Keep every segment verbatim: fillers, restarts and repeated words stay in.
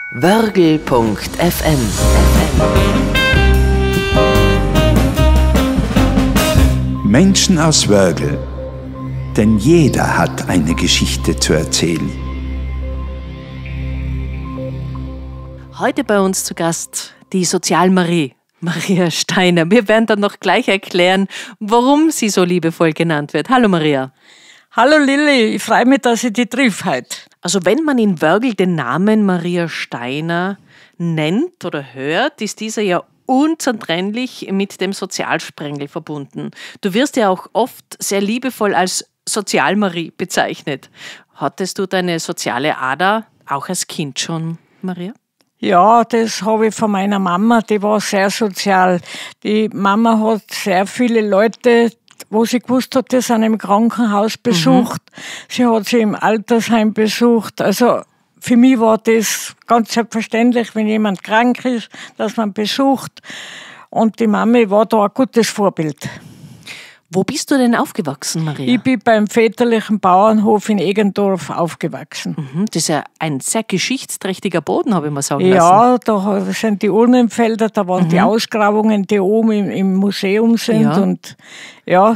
wörgl punkt f m. Menschen aus Wörgl, denn jeder hat eine Geschichte zu erzählen. Heute bei uns zu Gast die Sozialmarie, Maria Steiner. Wir werden dann noch gleich erklären, warum sie so liebevoll genannt wird. Hallo Maria. Hallo Lilli, ich freue mich, dass ich dich triff heute. Also wenn man in Wörgl den Namen Maria Steiner nennt oder hört, ist dieser ja unzertrennlich mit dem Sozialsprengel verbunden. Du wirst ja auch oft sehr liebevoll als Sozialmarie bezeichnet. Hattest du deine soziale Ader auch als Kind schon, Maria? Ja, das habe ich von meiner Mama, die war sehr sozial. Die Mama hat sehr viele Leute, wo sie gewusst hat, die sind im Krankenhaus besucht. Mhm. Sie hat sie im Altersheim besucht. Also für mich war das ganz selbstverständlich, wenn jemand krank ist, dass man besucht. Und die Mami war da ein gutes Vorbild. Wo bist du denn aufgewachsen, Maria? Ich bin beim väterlichen Bauernhof in Egendorf aufgewachsen. Mhm, das ist ja ein sehr geschichtsträchtiger Boden, habe ich mal sagen ja, lassen. Ja, da sind die Urnenfelder, da waren mhm. die Ausgrabungen, die oben im, im Museum sind. Ja. Und ja,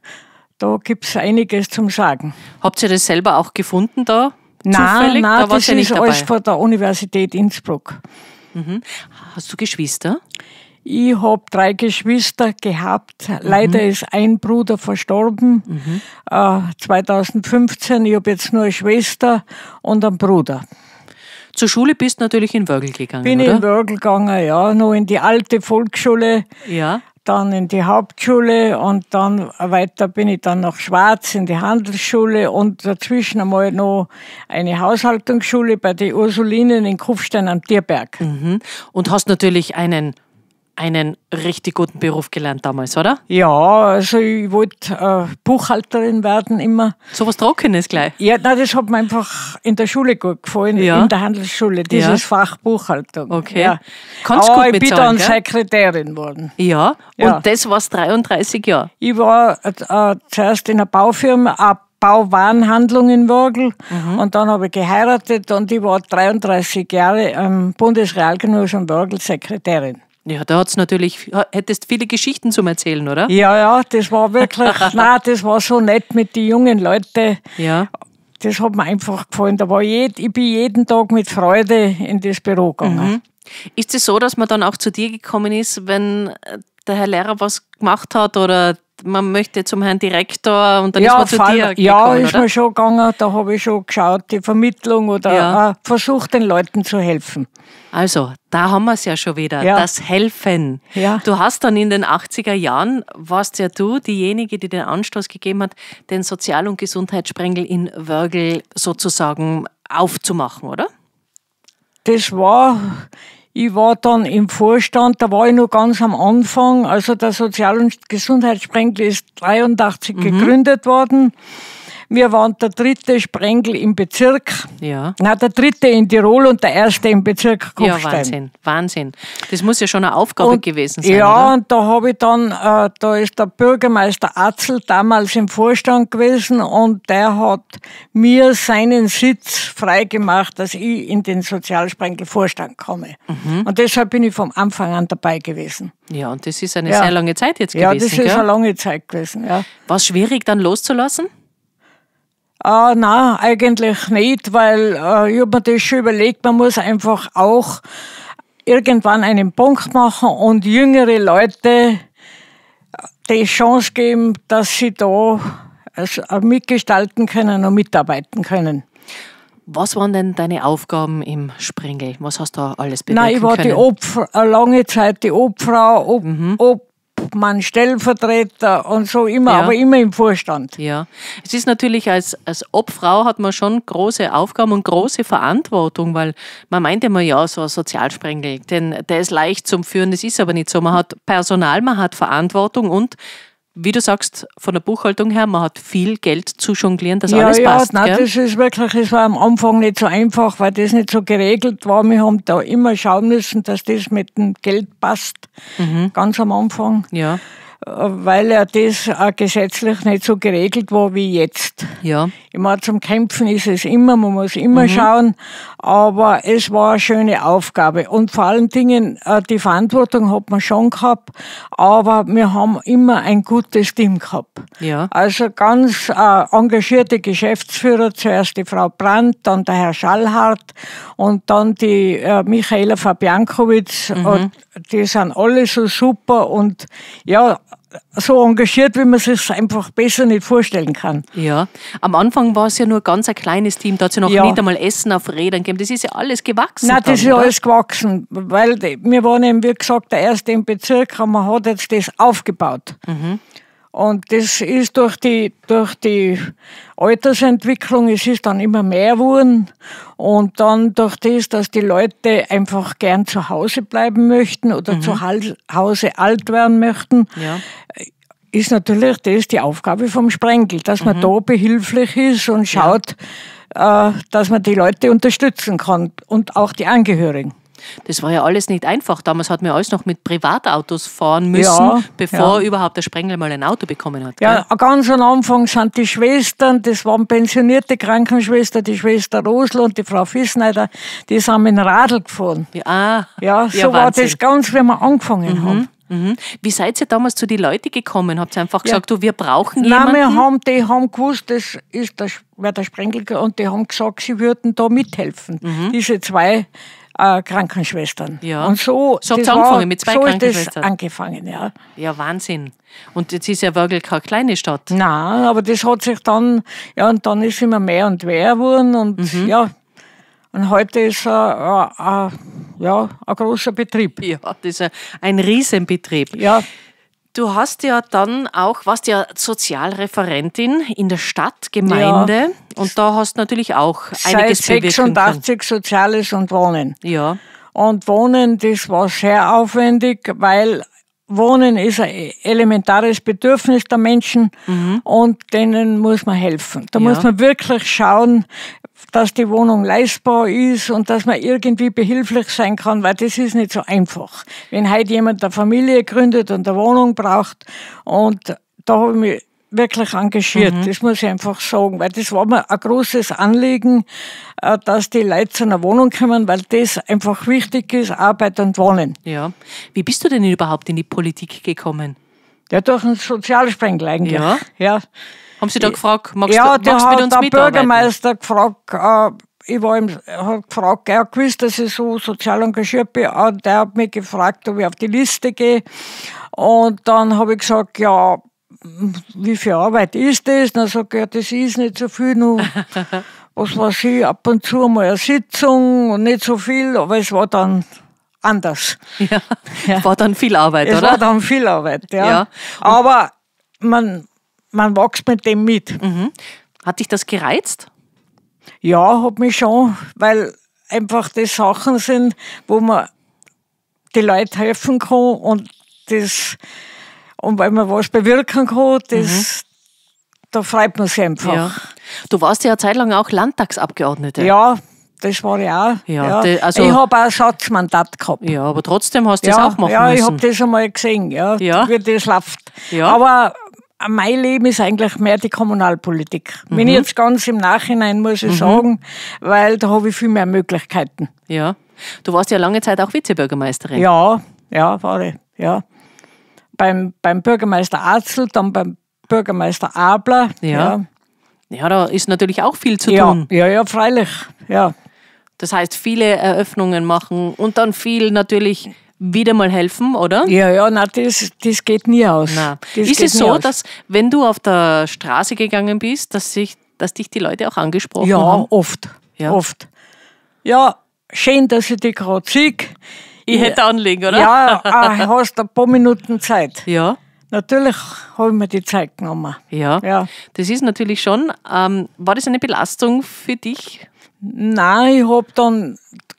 da gibt es einiges zum Sagen. Habt ihr das selber auch gefunden da? Nein, Zufällig? nein, da das ja ist nicht alles dabei. von der Universität Innsbruck. Mhm. Hast du Geschwister? Ich habe drei Geschwister gehabt. Mhm. Leider ist ein Bruder verstorben, mhm. äh, zwanzig fünfzehn. Ich habe jetzt nur eine Schwester und einen Bruder. Zur Schule bist du natürlich in Wörgl gegangen, Bin oder? Bin in Wörgl gegangen, ja. Noch in die alte Volksschule, ja. Dann in die Hauptschule und dann weiter bin ich dann nach Schwarz in die Handelsschule und dazwischen einmal noch eine Haushaltungsschule bei den Ursulinen in Kufstein am Tierberg. Mhm. Und hast natürlich einen einen richtig guten Beruf gelernt damals, oder? Ja, also ich wollte äh, Buchhalterin werden immer. So was Trockenes gleich? Ja, nein, das hat mir einfach in der Schule gut gefallen, ja. In der Handelsschule, dieses ja. Fach Buchhaltung. Okay. Ja. Kannst Aber gut ich bin bezahlen, dann gell? Sekretärin geworden. Ja, ja. Und das war's dreiunddreißig Jahre? Ich war äh, zuerst in einer Baufirma, eine Bauwarenhandlung in Wörgl mhm. und dann habe ich geheiratet und ich war dreiunddreißig Jahre am Bundesrealgymnasium Wörgl Sekretärin. Ja, da hat's natürlich, hättest viele Geschichten zum Erzählen, oder? Ja, ja, das war wirklich, nein, das war so nett mit den jungen Leuten. Ja. Das hat mir einfach gefallen. Da war jed, ich bin jeden Tag mit Freude in das Büro gegangen. Mhm. Ist es so, dass man dann auch zu dir gekommen ist, wenn der Herr Lehrer was gemacht hat oder man möchte zum Herrn Direktor und dann ja, ist man zu Fall, dir gekommen, Ja, ist oder? mir schon gegangen. Da habe ich schon geschaut, die Vermittlung oder ja. äh, versucht, den Leuten zu helfen. Also, da haben wir es ja schon wieder, ja. das Helfen. Ja. Du hast dann in den achtziger Jahren, warst ja du diejenige, die den Anstoß gegeben hat, den Sozial- und Gesundheitssprengel in Wörgl sozusagen aufzumachen, oder? Das war... Ich war dann im Vorstand, da war ich noch ganz am Anfang. Also der Sozial- und Gesundheitssprengel ist dreiundachtzig mhm. gegründet worden. Wir waren der dritte Sprengel im Bezirk. Ja. Nein, der dritte in Tirol und der erste im Bezirk Kufstein. Ja, Wahnsinn, Wahnsinn. Das muss ja schon eine Aufgabe und, gewesen sein, ja, oder? Und da habe ich dann, äh, da ist der Bürgermeister Atzel damals im Vorstand gewesen und der hat mir seinen Sitz freigemacht, dass ich in den Sozialsprengel-Vorstand komme. Mhm. Und deshalb bin ich vom Anfang an dabei gewesen. Ja, und das ist eine ja. sehr lange Zeit jetzt ja, gewesen, Ja, das ist gell? eine lange Zeit gewesen, ja. War es schwierig, dann loszulassen? Äh, nein, eigentlich nicht, weil äh, ich habe mir das schon überlegt, man muss einfach auch irgendwann einen Punkt machen und jüngere Leute die Chance geben, dass sie da also mitgestalten können und mitarbeiten können. Was waren denn deine Aufgaben im Sprengel? Was hast du da alles bewirken Nein, ich war können? die Obfrau, eine lange Zeit die Obfrau, Ob, mhm. Obmann, Stellvertreter und so immer, ja. aber immer im Vorstand. Ja, es ist natürlich als, als Obfrau hat man schon große Aufgaben und große Verantwortung, weil man meint immer, ja, so ein Sozialsprengel, denn der ist leicht zum Führen, das ist aber nicht so. Man hat Personal, man hat Verantwortung und wie du sagst, von der Buchhaltung her, man hat viel Geld zu jonglieren, dass ja, alles ja, passt. Nein, gell? das ist wirklich, es war am Anfang nicht so einfach, weil das nicht so geregelt war. Wir haben da immer schauen müssen, dass das mit dem Geld passt, mhm. ganz am Anfang. Ja. Weil ja das auch gesetzlich nicht so geregelt war wie jetzt. Ja. Ich meine, zum Kämpfen ist es immer, man muss immer mhm. schauen, aber es war eine schöne Aufgabe. Und vor allen Dingen, äh, die Verantwortung hat man schon gehabt, aber wir haben immer ein gutes Team gehabt. Ja. Also ganz äh, engagierte Geschäftsführer, zuerst die Frau Brandt, dann der Herr Schallhardt und dann die äh, Michaela Fabiankowitz. Mhm. Und die sind alle so super und ja, so engagiert, wie man es sich einfach besser nicht vorstellen kann. Ja, am Anfang war es ja nur ganz ein kleines Team, da hat es ja noch ja. nicht einmal Essen auf Rädern gegeben. Das ist ja alles gewachsen. Nein, das dann, ist oder? alles gewachsen, weil die, wir waren eben, wie gesagt, der erste im Bezirk und man hat jetzt das aufgebaut. Mhm. Und das ist durch die, durch die Altersentwicklung, es ist dann immer mehr geworden. Und dann durch das, dass die Leute einfach gern zu Hause bleiben möchten oder mhm. zu Hause alt werden möchten, ja. ist natürlich das die Aufgabe vom Sprengel, dass man mhm. da behilflich ist und schaut, ja. äh, dass man die Leute unterstützen kann und auch die Angehörigen. Das war ja alles nicht einfach. Damals hat man alles noch mit Privatautos fahren müssen, ja, bevor ja. überhaupt der Sprengel mal ein Auto bekommen hat. Ja, gell? ganz am Anfang sind die Schwestern, das waren pensionierte Krankenschwestern, die Schwester Rosl und die Frau Fissneider, die sind mit dem Radl gefahren. Ja, ah, ja so ja, war das ganz, wenn wir angefangen mhm. haben. Mhm. Wie seid ihr damals zu den Leuten gekommen? Habt ihr einfach gesagt, ja. du, wir brauchen Nein, jemanden? wir haben, die haben gewusst, das ist der, wer der Sprengel, und die haben gesagt, sie würden da mithelfen. Mhm. Diese zwei äh, Krankenschwestern. Ja. Und so, so das habt ihr angefangen war, mit zwei so Krankenschwestern? Ist das angefangen, ja. Ja, Wahnsinn. Und jetzt ist ja Wörgl keine kleine Stadt. Nein, aber das hat sich dann, ja, und dann ist immer mehr und mehr geworden und mhm. ja, und heute ist er äh, äh, ja, ein großer Betrieb. Ja, das ist ein Riesenbetrieb. Ja. Du hast ja dann auch, warst ja Sozialreferentin in der Stadt, Gemeinde, ja. und da hast du natürlich auch einiges Seit bewirken sechsundachtzig Soziales und Wohnen. Ja. Und Wohnen, das war sehr aufwendig, weil Wohnen ist ein elementares Bedürfnis der Menschen mhm. und denen muss man helfen. Da ja. muss man wirklich schauen, dass die Wohnung leistbar ist und dass man irgendwie behilflich sein kann, weil das ist nicht so einfach. Wenn heute jemand eine Familie gründet und eine Wohnung braucht, und da habe ich mich wirklich engagiert, mhm. das muss ich einfach sagen, weil das war mir ein großes Anliegen, dass die Leute zu einer Wohnung kommen, weil das einfach wichtig ist, Arbeit und Wohnen. Ja. Wie bist du denn überhaupt in die Politik gekommen? Ja, durch einen Sozialsprengel eigentlich. Ja? Ja. Haben Sie da gefragt, magst ja, du magst der mit uns hat der mitarbeiten? Bürgermeister gefragt, äh, ich war ihm, hat gefragt, er hat gewusst, dass ich so sozial engagiert bin, und der hat mich gefragt, ob ich auf die Liste gehe. Und dann habe ich gesagt, ja, wie viel Arbeit ist das? Dann sagt er, ja, das ist nicht so viel, nur was weiß ich, ab und zu mal eine Sitzung und nicht so viel, aber es war dann anders. Ja, ja. War dann viel Arbeit, es oder? Es war dann viel Arbeit, ja. ja. Aber man, man wächst mit dem mit. Mhm. Hat dich das gereizt? Ja, hat mich schon, weil einfach das Sachen sind, wo man die Leute helfen kann und das, und weil man was bewirken kann, das, mhm. da freut man sich einfach. Ja. Du warst ja eine Zeit lang auch Landtagsabgeordnete. Ja, das war ich auch. Ja, ja. Die, also, ich habe auch ein Satzmandat gehabt. Ja, aber trotzdem hast du ja, das auch machen ja, müssen. Ja, ich habe das einmal gesehen, ja, ja. wie das läuft. Ja. Aber mein Leben ist eigentlich mehr die Kommunalpolitik. Mhm. Wenn ich jetzt ganz im Nachhinein, muss ich mhm. sagen, weil da habe ich viel mehr Möglichkeiten. Ja. Du warst ja lange Zeit auch Vizebürgermeisterin. Ja, ja, war ich, ja. Beim, beim Bürgermeister Arzel, dann beim Bürgermeister Abler. Ja. Ja, ja, da ist natürlich auch viel zu ja, tun. Ja, ja, freilich, ja. Das heißt, viele Eröffnungen machen und dann viel natürlich wieder mal helfen, oder? Ja, ja, nein, das, das geht nie aus. Nein. Das ist es so, aus. dass wenn du auf der Straße gegangen bist, dass, sich, dass dich die Leute auch angesprochen ja, haben? Oft, ja, oft. Ja, schön, dass ich dich gerade sehe. Ich hätte anlegen, oder? Ja, äh, hast ein paar Minuten Zeit. Ja. Natürlich habe ich mir die Zeit genommen. Ja, ja. Das ist natürlich schon. Ähm, war das eine Belastung für dich? Nein, ich habe dann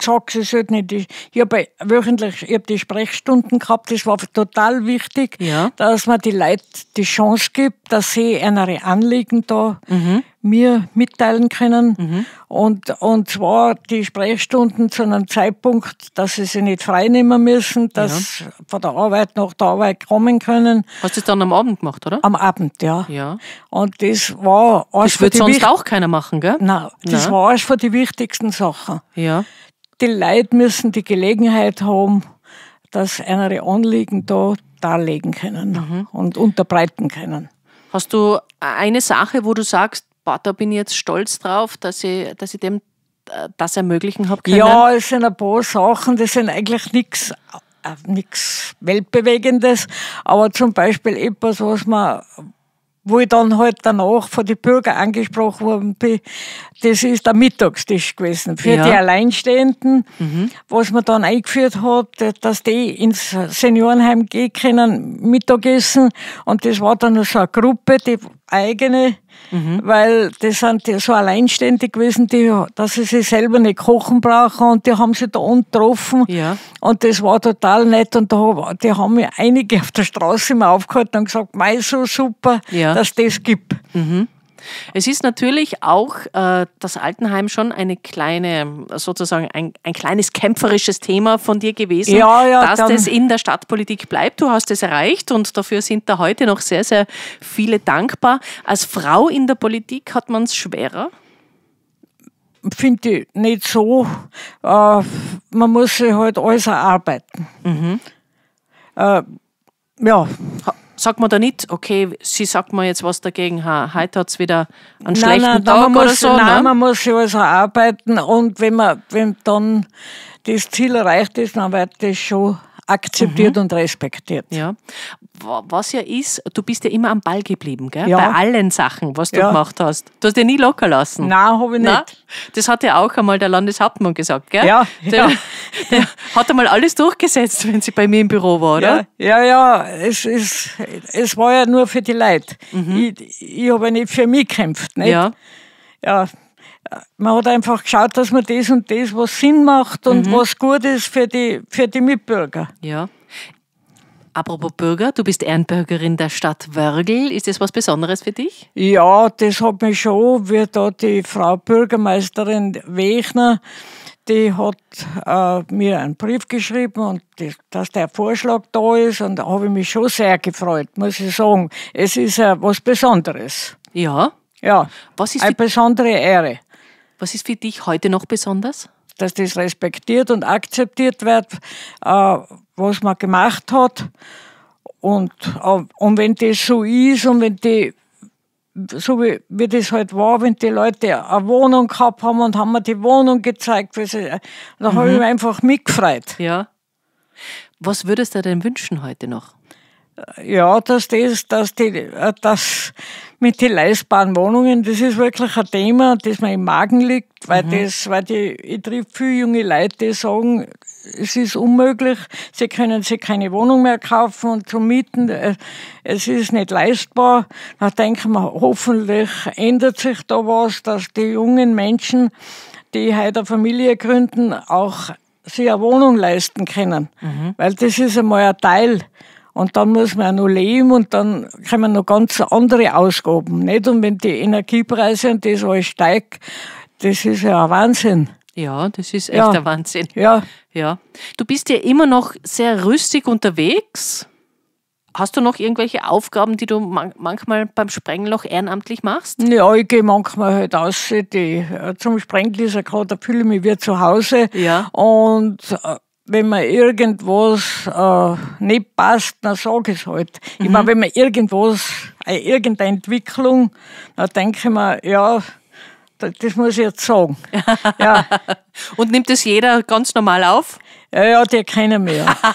sag's, es halt nicht. Ich, ich habe wöchentlich, ich habe die Sprechstunden gehabt, das war total wichtig, Ja. dass man die Leute die Chance gibt, dass sie ihre Anliegen da Mhm. mir mitteilen können. Mhm. Und, und zwar die Sprechstunden zu einem Zeitpunkt, dass sie sich nicht freinehmen müssen, dass ja. von der Arbeit nach der Arbeit kommen können. Hast du das dann am Abend gemacht, oder? Am Abend, ja. Ja. Und das war Das wird sonst Wicht- auch keiner machen, gell? Nein, das Nein. war eines von den wichtigsten Sachen. Ja. Die Leute müssen die Gelegenheit haben, dass sie ihre Anliegen da darlegen können mhm. und unterbreiten können. Hast du eine Sache, wo du sagst, boah, da bin ich jetzt stolz drauf, dass ich, dass ich dem das ermöglichen habe können? Ja, es sind ein paar Sachen, das sind eigentlich nichts nichts Weltbewegendes, aber zum Beispiel etwas, was man, wo ich dann halt danach von den Bürgern angesprochen worden bin, das ist der Mittagstisch gewesen für ja. die Alleinstehenden, mhm. was man dann eingeführt hat, dass die ins Seniorenheim gehen können, Mittagessen, und das war dann so eine Gruppe, die eigene, mhm. weil das sind die so Alleinständig gewesen, die, dass sie sich selber nicht kochen brauchen, und die haben sich da unten getroffen ja. und das war total nett, und da, die haben mir einige auf der Straße mal aufgehalten und gesagt, mei, so super, ja. dass das gibt. Mhm. Es ist natürlich auch äh, das Altenheim schon eine kleine, sozusagen ein, ein kleines kämpferisches Thema von dir gewesen, ja, ja, dass das in der Stadtpolitik bleibt. Du hast es erreicht und dafür sind da heute noch sehr, sehr viele dankbar. Als Frau in der Politik hat man es schwerer? Finde ich nicht so. Äh, man muss sich halt alles erarbeiten. Mhm. Äh, ja. Sagt man da nicht, okay, sie sagt mir jetzt was dagegen, ha, heute hat es wieder einen nein, schlechten nein, Tag man oder muss, so? Nein, ne? man muss sich also arbeiten, und wenn man wenn dann das Ziel erreicht ist, dann wird das schon akzeptiert mhm. und respektiert. Ja. Was ja ist, du bist ja immer am Ball geblieben, gell? Ja. Bei allen Sachen, was du ja. gemacht hast. Du hast ja nie locker lassen. Nein, habe ich nicht. Na? Das hat ja auch einmal der Landeshauptmann gesagt, gell? Ja. Der, ja. der hat einmal alles durchgesetzt, wenn sie bei mir im Büro war, oder? Ja, ja, ja. Es, ist, es war ja nur für die Leute. Mhm. Ich, ich habe ja nicht für mich gekämpft. Nicht? Ja. Ja. Man hat einfach geschaut, dass man das und das, was Sinn macht und mhm. was gut ist für die, für die Mitbürger. Ja. Apropos Bürger, du bist Ehrenbürgerin der Stadt Wörgl. Ist das was Besonderes für dich? Ja, das hat mich schon, wie da die Frau Bürgermeisterin Wechner, die hat äh, mir einen Brief geschrieben, und die, dass der Vorschlag da ist, und da habe ich mich schon sehr gefreut, muss ich sagen. Es ist äh, was Besonderes. Ja. Ja, was ist eine besondere Ehre. Was ist für dich heute noch besonders? Dass das respektiert und akzeptiert wird, äh, was man gemacht hat. Und, äh, und wenn das so ist, und wenn die, so wie, wie das halt war, wenn die Leute eine Wohnung gehabt haben und haben mir die Wohnung gezeigt, sie, da mhm. habe ich mich einfach mitgefreut. Ja. Was würdest du denn wünschen heute noch? Ja, dass das, dass die, das mit den leistbaren Wohnungen, das ist wirklich ein Thema, das mir im Magen liegt, weil mhm. das, weil die, ich treffe viele junge Leute, die sagen, es ist unmöglich, sie können sich keine Wohnung mehr kaufen und zum Mieten, es ist nicht leistbar. Da denken wir, hoffentlich ändert sich da was, dass die jungen Menschen, die heute eine Familie gründen, auch sich eine Wohnung leisten können. Mhm. Weil das ist einmal ein Teil. Und dann muss man auch noch leben, und dann kommen noch ganz andere Ausgaben. Nicht? Und wenn die Energiepreise und das alles steigt, das ist ja ein Wahnsinn. Ja, das ist echt ja. ein Wahnsinn. Ja. Ja. Du bist ja immer noch sehr rüstig unterwegs. Hast du noch irgendwelche Aufgaben, die du man- manchmal beim Sprengloch ehrenamtlich machst? Ja, ich gehe manchmal halt raus. Die, zum Sprengen ist ja gerade, da fühle ich mich wie zu Hause. Ja. Und wenn mir irgendwas äh, nicht passt, dann sage ich es halt. Mhm. Ich meine, wenn mir irgendwas, äh, irgendeine Entwicklung, dann denke ich mir, ja, das, das muss ich jetzt sagen. Ja. Und nimmt das jeder ganz normal auf? Ja, ja, die kennen mich. Ja.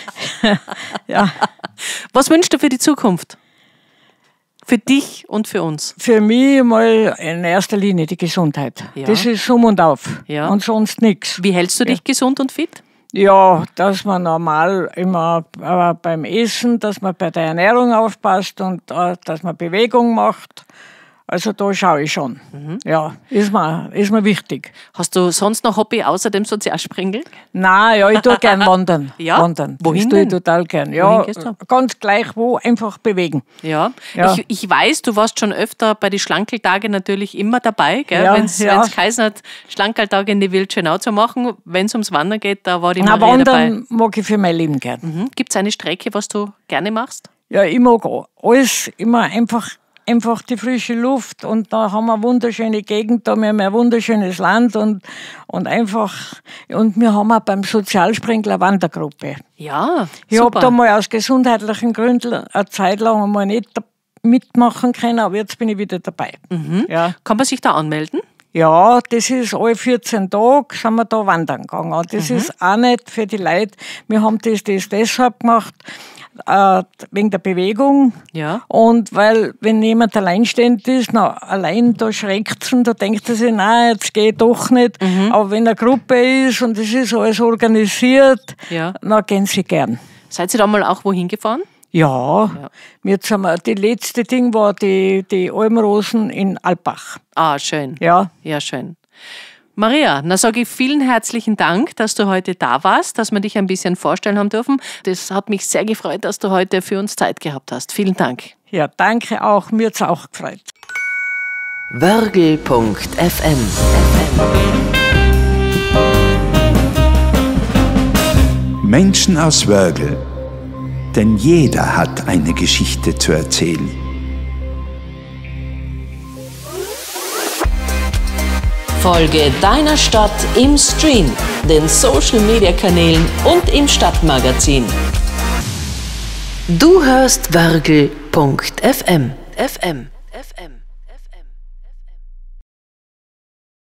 Ja. Was wünschst du für die Zukunft? Für dich und für uns? Für mich mal in erster Linie die Gesundheit. Ja. Das ist um und auf. Ja. Und sonst nichts. Wie hältst du dich ja. gesund und fit? Ja, dass man normal immer äh, beim Essen, dass man bei der Ernährung aufpasst und äh, dass man Bewegung macht. Also da schaue ich schon. Mhm. Ja, ist mir, ist mir wichtig. Hast du sonst noch Hobby außer dem Sozialsprengel? Nein, ja, ich tue gern wandern. Ja? Wandern. Wohin Das tue ich denn? total gern. Ja, Wohin gehst du? ganz gleich wo, einfach bewegen. Ja, Ja. Ich, ich weiß, du warst schon öfter bei den Schlankeltagen natürlich immer dabei, gell? Ja, Wenn es ja. geheißen hat, Schlankeltage in die Wildschönau zu machen, wenn es ums Wandern geht, da war die Na, Maria dabei. wandern mag ich für mein Leben gern. Mhm. Gibt es eine Strecke, was du gerne machst? Ja, ich mag alles, immer einfach, einfach die frische Luft und da haben wir eine wunderschöne Gegend, da haben wir ein wunderschönes Land und, und einfach, und wir haben auch beim Sozialsprengler eine Wandergruppe. Ja, Ich habe super. da mal aus gesundheitlichen Gründen eine Zeit lang mal nicht mitmachen können, aber jetzt bin ich wieder dabei. Mhm. Ja. Kann man sich da anmelden? Ja, das ist alle vierzehn Tage sind wir da wandern gegangen. Das Mhm. ist auch nicht für die Leute. Wir haben das, das deshalb gemacht, äh, wegen der Bewegung. Ja. Und weil, wenn jemand alleinstehend ist, na, allein da schreckt es und da denkt er sich, nein, jetzt gehe ich doch nicht. Mhm. Aber wenn eine Gruppe ist und es ist alles organisiert, Ja. dann gehen sie gern. Seid ihr da mal auch wohin gefahren? Ja, Ja. Jetzt haben wir, die letzte Ding war die, die Almrosen in Alpbach. Ah, schön. Ja. Ja, schön. Maria, na sage ich vielen herzlichen Dank, dass du heute da warst, dass wir dich ein bisschen vorstellen haben dürfen. Das hat mich sehr gefreut, dass du heute für uns Zeit gehabt hast. Vielen Dank. Ja, danke auch. Mir hat's auch gefreut. wörgl punkt f m. Menschen aus Wörgl. Denn jeder hat eine Geschichte zu erzählen. Folge deiner Stadt im Stream, den Social-Media-Kanälen und im Stadtmagazin. Du hörst wörgl punkt f m. F M. F M.